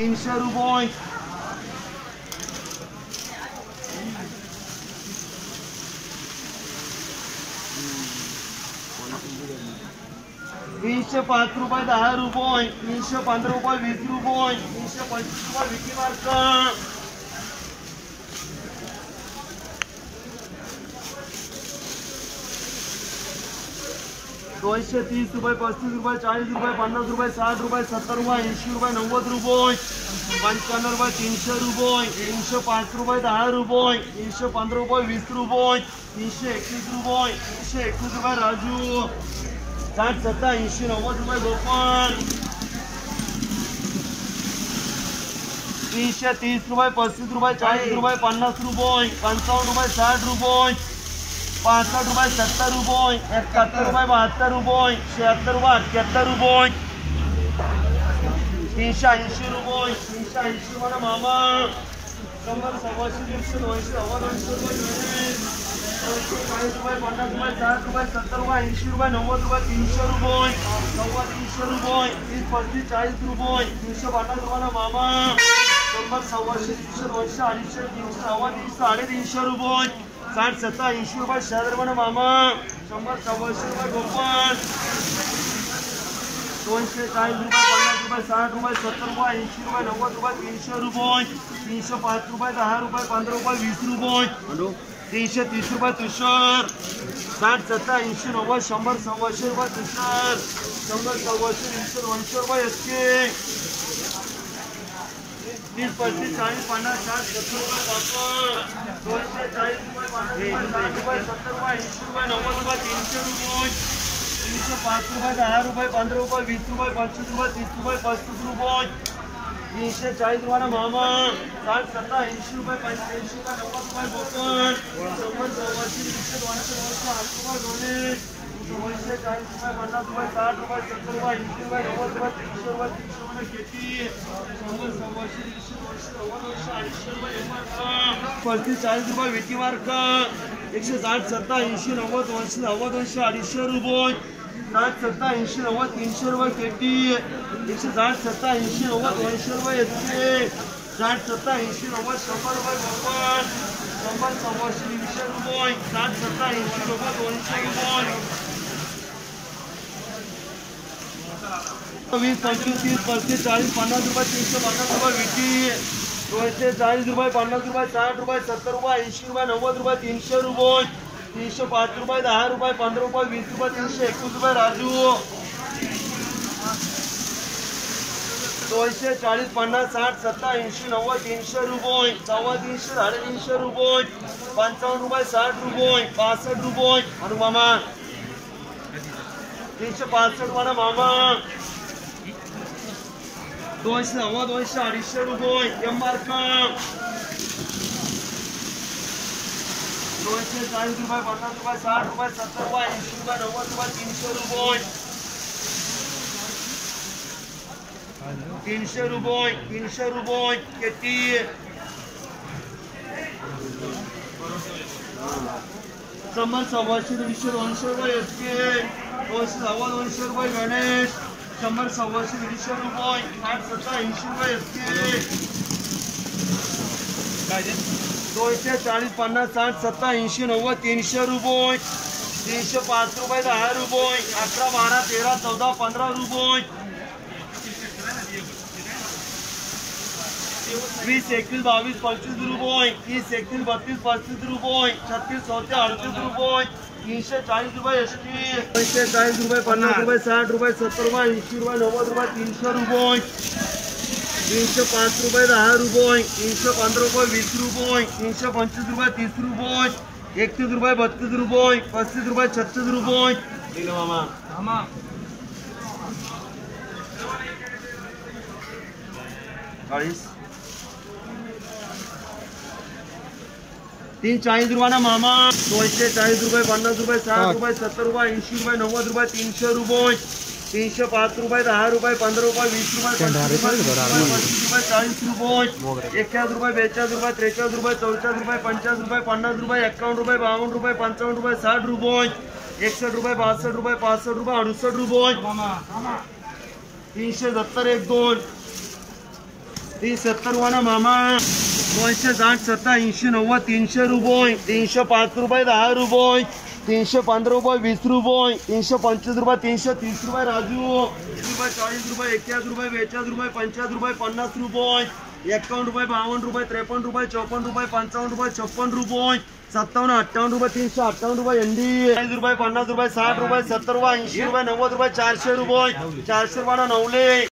300 रुपये 305 रुपये 10 रुपये 315 रुपये 20 रुपये 325 रुपये विकी मार्क 230 रुपये 35 रुपये 40 रुपये 50 रुपये 60 रुपये 70 रुपये 80 रुपये 90 रुपये 55 रुपये 300 रुपये 305 रुपये 10 रुपये 315 रुपये 20 रुपये 321 रुपये 321 रुपये राजू 60 70 80 90 रुपये गोपाल 330 रुपये 35 रुपये 40 रुपये 50 रुपये 55 रुपये 60 रुपये 65 रुपये 70 रुपये 71 रुपये 72 रुपये 76 रुपये 78 रुपये 380 रुपये 380 म्हणा मामा 100 100 150 200 200 रुपये 50 रुपये 60 रुपये 70 रुपये 80 रुपये 90 रुपये 300 रुपये 300 रुपये 30 35 40 रुपये 350 रुपये मामा 100 100 200 200 250 300 रुपये 60 70 80 रुपये शहर मामा 100 100 रुपये गोपाल 240 रुपये 50 रुपये 60 रुपये 70 रुपये 80 रुपये 90 रुपये 300 रुपये 305 रुपये 10 रुपये 15 रुपये 20 रुपये 330 रुपये तुषार 60 70 80 90 100 100 रुपये तुषार 100 100 200 रुपये एसके 30 35 40 50 60 70 रुपये बापा 240 रुपये 50 रुपये 60 रुपये 70 रुपये 80 रुपये 90 रुपये 300 रुपये 305 रुपये 10 रुपये 15 रुपये 20 रुपये 25 रुपये 30 रुपये 35 रुपये 340 रुपये मामा 60 70 80 रुपये 85 रुपये 90 रुपये बोकन 100 100 200 200 रुपये 240 रुपये 50 रुपये 60 रुपये 70 रुपये 80 रुपये 90 रुपये 300 रुपये 300 रुपये खेती 100 100 200 40 रुपये विकी मार्क 160 70 80 90 200 90 200 रुपये 60 70 80 90 300 रुपये खेती 160 70 80 90 200 रुपये येते 60 70 80 90 100 रुपये गोपाल 100 200 रुपये 60 70 80 90 200 रुपये 20 25 30 35 40 50 रुपये 350 रुपये विकी 240 रुपये 50 रुपये 60 रुपये 70 रुपये 80 रुपये 90 रुपये 300 रुपये 305 रुपये 10 रुपये 15 रुपये 20 रुपये 321 रुपये राजू 240 50 60 70 80 90 300 रुपये 350 350 रुपये 55 रुपये 60 रुपये 65 रुपये आणि मामा 365 म्हणा मामा 200 200 रुपये एम मार्क 240 रुपये 50 रुपये 60 रुपये 70 रुपये 80 रुपये 90 रुपये 300 रुपये 300 रुपये किती 100 200 200 रुपये एसके 200 रुपये गणेश 100 200 रुपये 60 70 80 रुपये एसके 240 50 60 70 80 90 300 रुपये 305 रुपये 10 रुपये 11 12 13 14 15 रुपये 20 21 22 25 रुपये 30 31 32 35 रुपये 36 34 38 रुपये 340 रुपये एसटी 240 रुपये 50 रुपये 60 रुपये 70 रुपये 80 रुपये 90 रुपये 300 रुपये 305 रुपये 10 रुपये 315 रुपये 20 रुपये 325 रुपये 30 रुपये 31 रुपये 32 रुपये 35 रुपये 36 रुपये दिलं मामा मामा 340 रुपये ना मामा 240 रुपये 50 रुपये 60 रुपये 70 रुपये 80 रुपये 90 रुपये 300 रुपये 305 रुपये 10 रुपये 15 रुपये 20 रुपये 25 रुपये 40 रुपये 41 रुपये 42 रुपये 43 रुपये 44 रुपये 50 रुपये 50 रुपये 51 रुपये 52 रुपये 55 रुपये 60 रुपये 61 रुपये 62 रुपये 65 रुपये 68 रुपये 370 1 2 370 रुपये मामा 260 70 80 90 300 रुपये 305 रुपये 10 रुपये 315 रुपये 20 रुपये 325 रुपये 330 रुपये राजू 40 रुपये 41 रुपये 42 रुपये 50 रुपये 50 रुपये 51 रुपये 52 रुपये 53 रुपये 54 रुपये 55 रुपये 56 रुपये 57 58 रुपये 358 रुपये एंडी 40 रुपये 50 रुपये 60 रुपये 70 रुपये 80 रुपये 90 रुपये 400 रुपये 400 रुपये 9